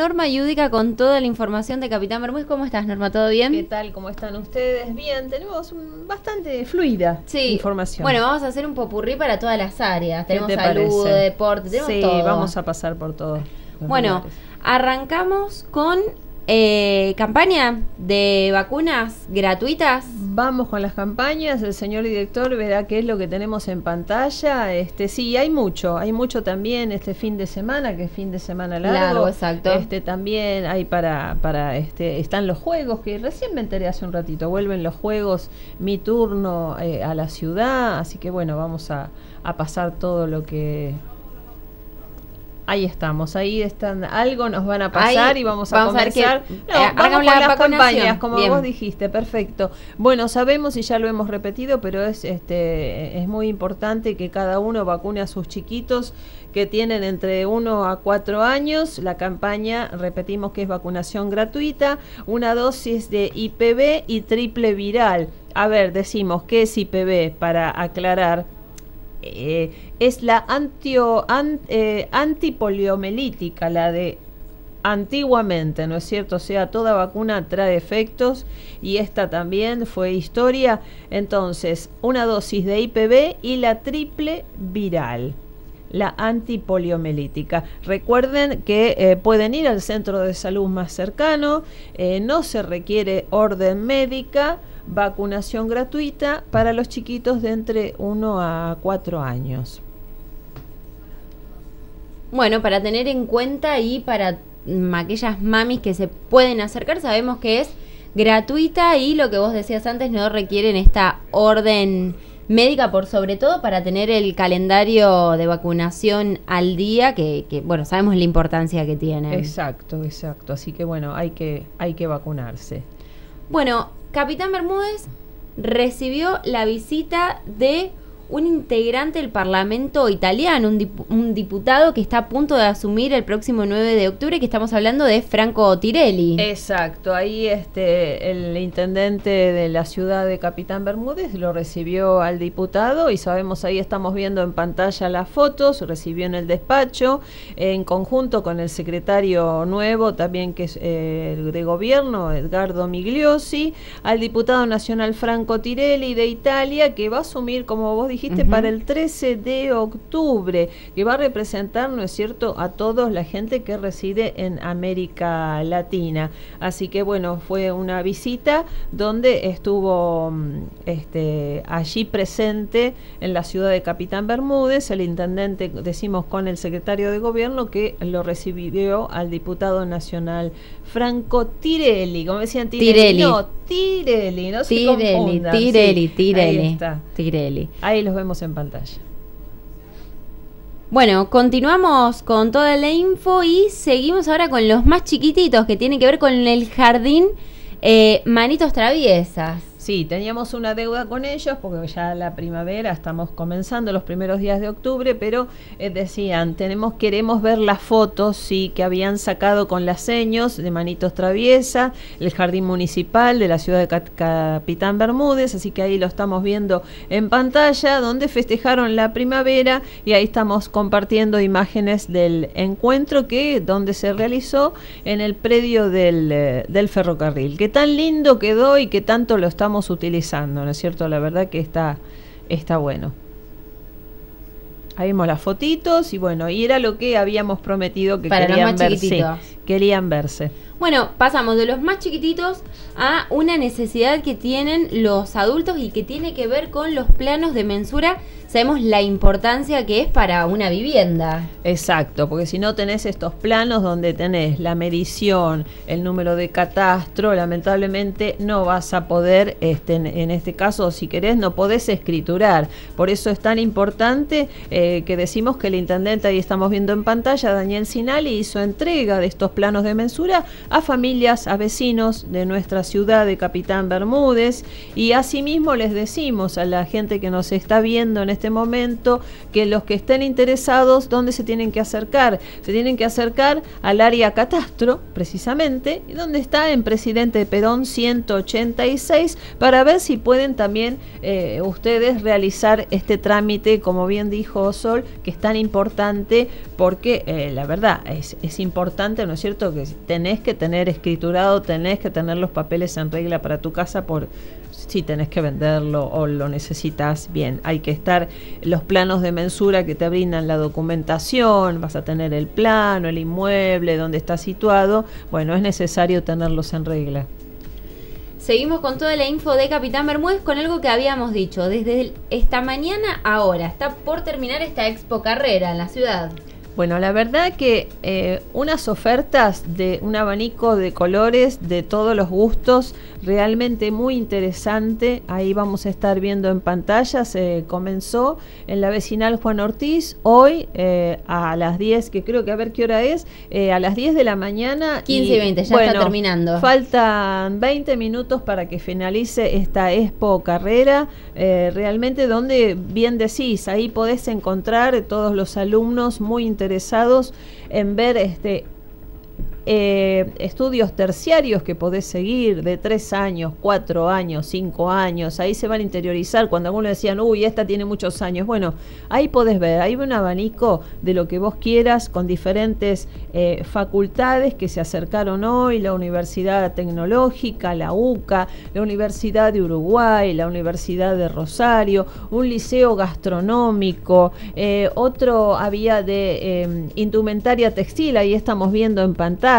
Norma Yudica con toda la información de Capitán Bermúdez. ¿Cómo estás, Norma? ¿Todo bien? ¿Qué tal? ¿Cómo están ustedes? Bien, tenemos bastante fluida información. Bueno, vamos a hacer un popurrí para todas las áreas. ¿Qué Tenemos te salud, parece? deporte, tenemos todo. Sí, vamos a pasar por todo. Bueno, arrancamos con campaña de vacunas gratuitas. Vamos con las campañas. El señor director verá qué es lo que tenemos en pantalla. Sí, hay mucho también este fin de semana, que es fin de semana largo. Exacto. También hay están los juegos, que recién me enteré hace un ratito. Vuelven los juegos, mi turno a la ciudad. Así que bueno, vamos a pasar todo lo que... Ahí estamos, ahí están, algo nos van a pasar y vamos a comenzar. Vamos con las campañas, como bien. Vos dijiste, perfecto. Bueno, sabemos y ya lo hemos repetido, pero es muy importante que cada uno vacune a sus chiquitos que tienen entre 1 a 4 años. La campaña, repetimos que es vacunación gratuita, una dosis de IPV y triple viral. A ver, decimos, ¿qué es IPV? Para aclarar. Es la antipoliomelítica, la de antiguamente, ¿no es cierto? O sea, toda vacuna trae efectos y esta también fue historia. Entonces, una dosis de IPV y la triple viral, la antipoliomelítica. Recuerden que pueden ir al centro de salud más cercano, no se requiere orden médica. Vacunación gratuita para los chiquitos de entre 1 a 4 años. Bueno, para tener en cuenta y para aquellas mamis que se pueden acercar, sabemos que es gratuita y lo que vos decías antes, no requieren esta orden médica, por sobre todo para tener el calendario de vacunación al día, que bueno, sabemos la importancia que tiene. Exacto. Así que bueno, hay que vacunarse. Bueno, Capitán Bermúdez recibió la visita de un integrante del Parlamento italiano, un diputado que está a punto de asumir el próximo 9 de octubre, que estamos hablando de Franco Tirelli. Exacto, ahí el intendente de la ciudad de Capitán Bermúdez lo recibió al diputado y sabemos, ahí estamos viendo en pantalla las fotos, recibió en el despacho, en conjunto con el secretario nuevo, también que es de gobierno, Edgardo Migliosi, al diputado nacional Franco Tirelli de Italia, que va a asumir, como vos dijiste, para el 13 de octubre, que va a representar, ¿no es cierto?, a toda la gente que reside en América Latina. Así que bueno, fue una visita donde estuvo allí presente en la ciudad de Capitán Bermúdez, el intendente, decimos, con el secretario de gobierno, que lo recibió al diputado nacional Franco Tirelli, como decían Tirelli, no se confundan. Tirelli. Ahí está. Tirelli. Ahí los vemos en pantalla. Bueno, continuamos con toda la info y seguimos ahora con los más chiquititos, que tiene que ver con el jardín Manitos Traviesas. Sí, teníamos una deuda con ellos porque ya la primavera, estamos comenzando los primeros días de octubre, pero decían, queremos ver las fotos, sí, que habían sacado con las seños de Manitos Traviesa, el jardín municipal de la ciudad de Capitán Bermúdez, así que ahí lo estamos viendo en pantalla, donde festejaron la primavera y ahí estamos compartiendo imágenes del encuentro donde se realizó en el predio del ferrocarril. Qué tan lindo quedó y qué tanto lo estamos utilizando, ¿no es cierto? La verdad que está bueno. Ahí vimos las fotitos y bueno, y era lo que habíamos prometido que para querían verse. Sí, querían verse. Bueno, pasamos de los más chiquititos a una necesidad que tienen los adultos y que tiene que ver con los planos de mensura. Sabemos la importancia que es para una vivienda. Exacto, porque si no tenés estos planos donde tenés la medición, el número de catastro, lamentablemente no vas a poder, en este caso, si querés, no podés escriturar. Por eso es tan importante que decimos que el intendente, ahí estamos viendo en pantalla, Daniel Sinali, hizo entrega de estos planos de mensura a familias, a vecinos de nuestra ciudad de Capitán Bermúdez, y asimismo les decimos a la gente que nos está viendo en este momento que los que estén interesados, ¿dónde se tienen que acercar? Se tienen que acercar al área catastro, precisamente, donde está en Presidente Perón 186, para ver si pueden también ustedes realizar este trámite, como bien dijo Sol, que es tan importante, porque la verdad es importante, ¿no es es cierto? Que tenés que tener escriturado, tenés que tener los papeles en regla para tu casa por si tenés que venderlo o lo necesitas. Bien, hay que estar los planos de mensura que te brindan la documentación, vas a tener el plano, el inmueble, dónde está situado. Bueno, es necesario tenerlos en regla. Seguimos con toda la info de Capitán Bermúdez con algo que habíamos dicho. Desde esta mañana ahora está por terminar esta Expo Carrera en la ciudad. Bueno, la verdad que unas ofertas de un abanico de colores, de todos los gustos, realmente muy interesante. Ahí vamos a estar viendo en pantalla. Se comenzó en la vecinal Juan Ortiz hoy a las 10, que creo que a ver qué hora es, a las 10 de la mañana. 15 y 20, ya está terminando. Faltan 20 minutos para que finalice esta Expo Carrera, realmente donde, bien decís, ahí podés encontrar todos los alumnos muy interesados en ver estudios terciarios que podés seguir de 3 años, 4 años, 5 años, ahí se van a interiorizar. Cuando algunos decían, uy, esta tiene muchos años, bueno, ahí podés ver, hay un abanico de lo que vos quieras con diferentes facultades que se acercaron hoy, la Universidad Tecnológica, la UCA, la Universidad de Uruguay, la Universidad de Rosario, un liceo gastronómico, otro había de indumentaria textil, ahí estamos viendo en pantalla,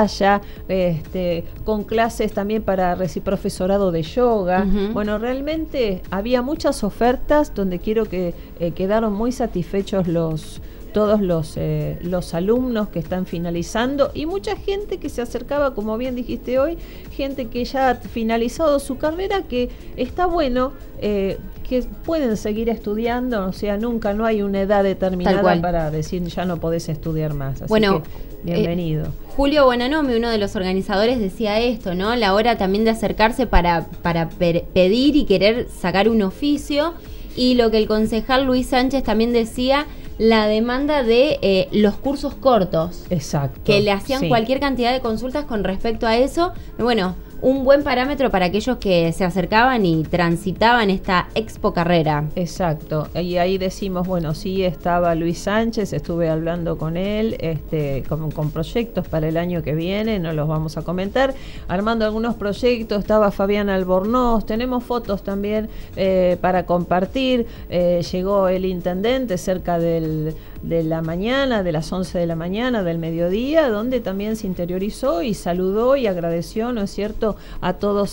con clases también para profesorado de yoga. Bueno, realmente había muchas ofertas donde quiero que quedaron muy satisfechos todos los alumnos que están finalizando y mucha gente que se acercaba, como bien dijiste hoy, gente que ya ha finalizado su carrera, que está bueno, que pueden seguir estudiando, o sea, no hay una edad determinada para decir ya no podés estudiar más. Así bueno, que, bienvenido. Julio Buenanomi, uno de los organizadores, decía esto, ¿no? La hora también de acercarse para pedir y querer sacar un oficio, y lo que el concejal Luis Sánchez también decía, la demanda de los cursos cortos. Exacto. Que le hacían cualquier cantidad de consultas con respecto a eso. Bueno, un buen parámetro para aquellos que se acercaban y transitaban esta Expo Carrera. Exacto. Y ahí decimos, bueno, sí estaba Luis Sánchez, estuve hablando con él, con proyectos para el año que viene, no los vamos a comentar, armando algunos proyectos, estaba Fabián Albornoz, tenemos fotos también para compartir, llegó el intendente cerca de la mañana, de las 11 de la mañana, del mediodía, donde también se interiorizó y saludó y agradeció, ¿no es cierto?, a toda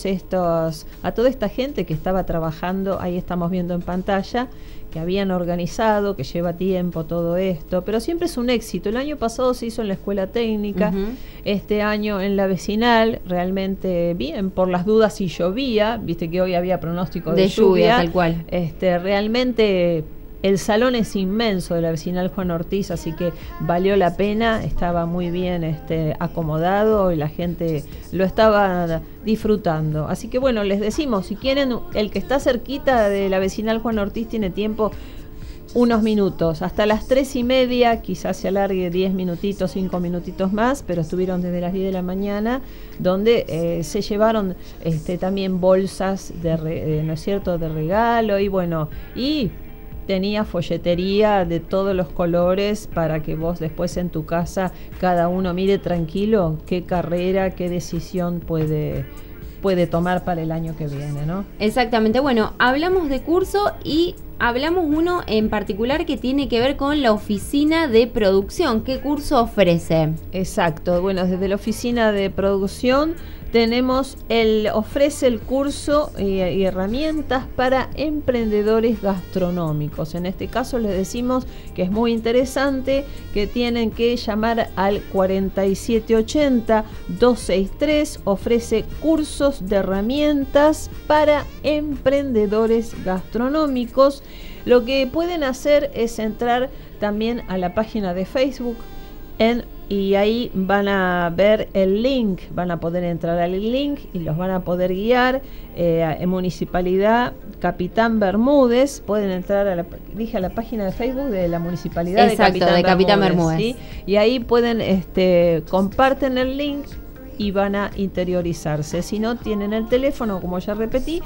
esta gente que estaba trabajando, ahí estamos viendo en pantalla, que habían organizado, que lleva tiempo todo esto, pero siempre es un éxito. El año pasado se hizo en la escuela técnica, este año en la vecinal, realmente bien, por las dudas si llovía, viste que hoy había pronóstico de lluvia, tal cual. Realmente el salón es inmenso de la vecinal Juan Ortiz, así que valió la pena, estaba muy bien acomodado y la gente lo estaba disfrutando. Así que bueno, les decimos, si quieren, el que está cerquita de la vecinal Juan Ortiz tiene tiempo, unos minutos, hasta las 3:30, quizás se alargue 10 minutitos, 5 minutitos más, pero estuvieron desde las 10 de la mañana, donde se llevaron también bolsas ¿no es cierto?, de regalo, y bueno, y tenía folletería de todos los colores para que vos después en tu casa cada uno mire tranquilo qué carrera, qué decisión puede tomar para el año que viene, ¿no? Exactamente. Bueno, hablamos de curso y hablamos uno en particular que tiene que ver con la oficina de producción. ¿Qué curso ofrece? Exacto. Bueno, desde la oficina de producción ofrece el curso y herramientas para emprendedores gastronómicos. En este caso les decimos que es muy interesante, que tienen que llamar al 4780-263, ofrece cursos de herramientas para emprendedores gastronómicos. Lo que pueden hacer es entrar también a la página de Facebook y ahí van a ver el link, van a poder entrar al link y los van a poder guiar en Municipalidad Capitán Bermúdez. Pueden entrar a la página de Facebook de la Municipalidad. Exacto, de Capitán Bermúdez. ¿Sí? Y ahí pueden, comparten el link y van a interiorizarse. Si no, tienen el teléfono, como ya repetí,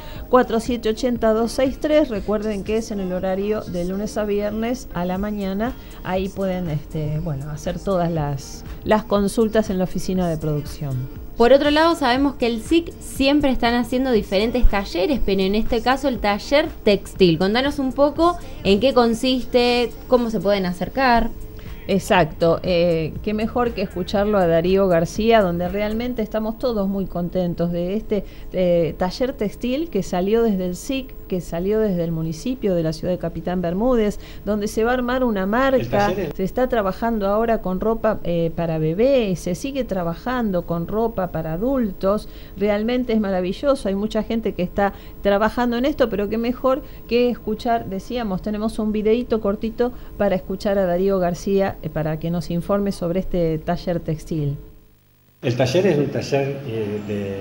4780-263. Recuerden que es en el horario de lunes a viernes a la mañana. Ahí pueden hacer todas las consultas en la oficina de producción. Por otro lado, sabemos que el SIC siempre están haciendo diferentes talleres, pero en este caso el taller textil. Contanos un poco en qué consiste, cómo se pueden acercar. Exacto, qué mejor que escucharlo a Darío García, donde realmente estamos todos muy contentos de este taller textil que salió desde el SIC, que salió desde el municipio de la ciudad de Capitán Bermúdez, donde se va a armar una marca. Se está trabajando ahora con ropa para bebés, se sigue trabajando con ropa para adultos. Realmente es maravilloso, hay mucha gente que está trabajando en esto, pero qué mejor que escuchar, decíamos, tenemos un videíto cortito para escuchar a Darío García para que nos informe sobre este taller textil. El taller es un taller de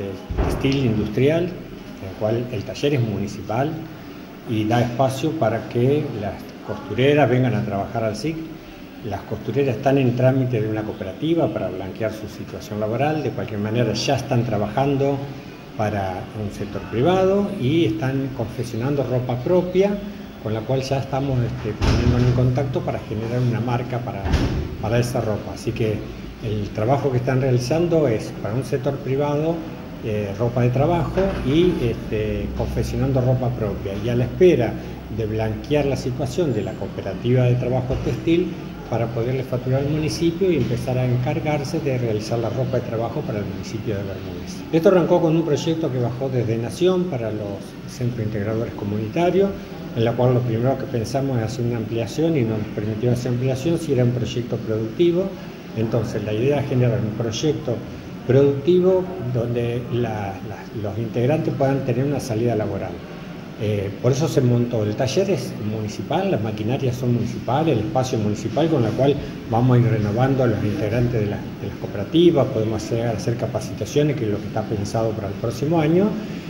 textil industrial, en el cual el taller es municipal y da espacio para que las costureras vengan a trabajar al SIC. Las costureras están en trámite de una cooperativa para blanquear su situación laboral. De cualquier manera ya están trabajando para un sector privado y están confeccionando ropa propia, con la cual ya estamos poniéndonos en contacto para generar una marca para esa ropa. Así que el trabajo que están realizando es para un sector privado, ropa de trabajo y confeccionando ropa propia. Y a la espera de blanquear la situación de la cooperativa de trabajo textil para poderle facturar al municipio y empezar a encargarse de realizar la ropa de trabajo para el municipio de Bermúdez. Esto arrancó con un proyecto que bajó desde Nación para los centros integradores comunitarios, en la cual lo primero que pensamos es hacer una ampliación y nos permitió hacer ampliación si era un proyecto productivo. Entonces la idea es generar un proyecto productivo donde los integrantes puedan tener una salida laboral. Por eso se montó. El taller es municipal, las maquinarias son municipales, el espacio municipal, con la cual vamos a ir renovando a los integrantes de las cooperativas, podemos hacer capacitaciones, que es lo que está pensado para el próximo año,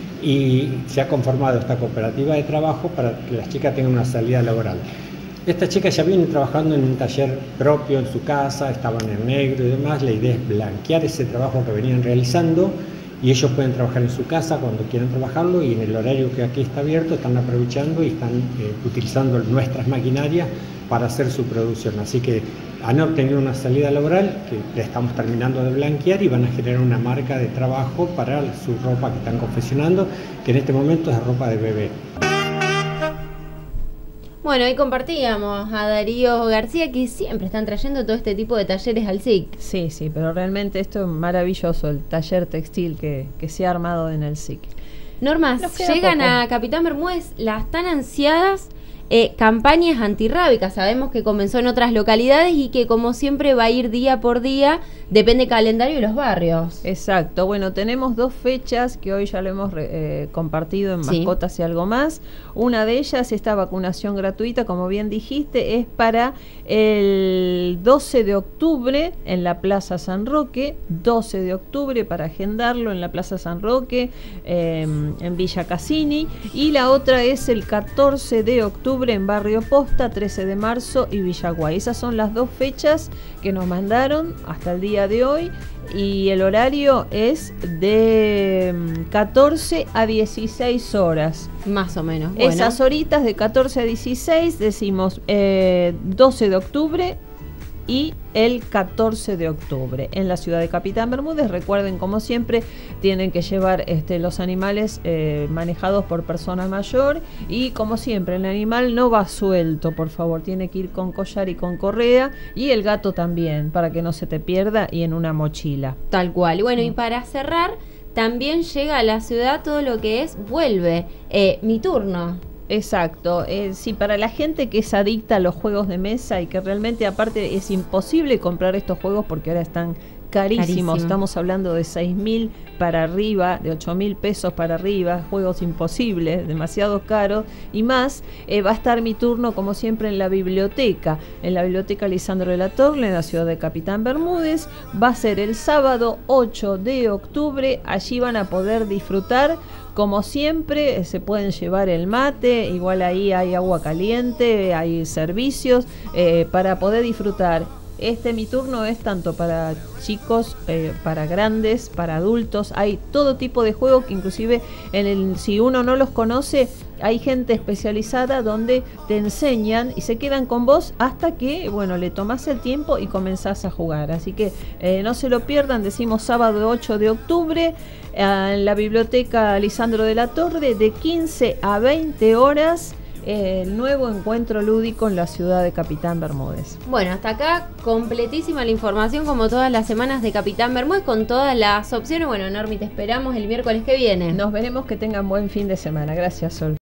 y se ha conformado esta cooperativa de trabajo para que las chicas tengan una salida laboral. Estas chicas ya vienen trabajando en un taller propio en su casa, estaban en negro y demás. La idea es blanquear ese trabajo que venían realizando y ellos pueden trabajar en su casa cuando quieran trabajarlo, y en el horario que aquí está abierto están aprovechando y están utilizando nuestras maquinarias para hacer su producción. Así que han obtenido una salida laboral que la estamos terminando de blanquear y van a generar una marca de trabajo para su ropa que están confeccionando, que en este momento es ropa de bebé. Bueno, ahí compartíamos a Darío García, que siempre están trayendo todo este tipo de talleres al SIC. Sí, pero realmente esto es maravilloso, el taller textil que se ha armado en el SIC. Normas, llegan a Capitán Bermúdez las tan ansiadas campañas antirrábicas. Sabemos que comenzó en otras localidades y que, como siempre, va a ir día por día, depende del calendario y los barrios. Exacto. Bueno, tenemos dos fechas que hoy ya lo hemos compartido en Mascotas y algo más. Una de ellas, esta vacunación gratuita, como bien dijiste, es para el 12 de octubre en la Plaza San Roque. 12 de octubre para agendarlo en la Plaza San Roque, en Villa Cassini. Y la otra es el 14 de octubre en Barrio Posta, 13 de marzo y Villaguay. Esas son las dos fechas que nos mandaron hasta el día de hoy, y el horario es de 14 a 16 horas. Más o menos. Bueno. Esas horitas de 14 a 16 decimos 12 de octubre y el 14 de octubre en la ciudad de Capitán Bermúdez. Recuerden, como siempre, tienen que llevar los animales manejados por persona mayor, y como siempre el animal no va suelto, por favor, tiene que ir con collar y con correa, y el gato también, para que no se te pierda, y en una mochila. Tal cual. Y bueno, y para cerrar, también llega a la ciudad todo lo que es Vuelve, Mi Turno. Exacto, sí, para la gente que es adicta a los juegos de mesa y que realmente aparte es imposible comprar estos juegos porque ahora están carísimos. Estamos hablando de 6.000 para arriba, de 8.000 pesos para arriba, juegos imposibles, demasiado caros, y más, va a estar Mi Turno como siempre en la biblioteca Lisandro de la Torre, en la ciudad de Capitán Bermúdez. Va a ser el sábado 8 de octubre, allí van a poder disfrutar. Como siempre, se pueden llevar el mate, igual ahí hay agua caliente, hay servicios para poder disfrutar Este Mi Turno es tanto para chicos, para grandes, para adultos. Hay todo tipo de juegos que inclusive si uno no los conoce, hay gente especializada donde te enseñan y se quedan con vos hasta que, bueno, le tomás el tiempo y comenzás a jugar. Así que no se lo pierdan, decimos sábado 8 de octubre en la Biblioteca Lisandro de la Torre de 15 a 20 horas. El nuevo encuentro lúdico en la ciudad de Capitán Bermúdez. Bueno, hasta acá completísima la información como todas las semanas de Capitán Bermúdez con todas las opciones. Bueno, Normi, te esperamos el miércoles que viene. Nos veremos, que tengan buen fin de semana. Gracias, Sol.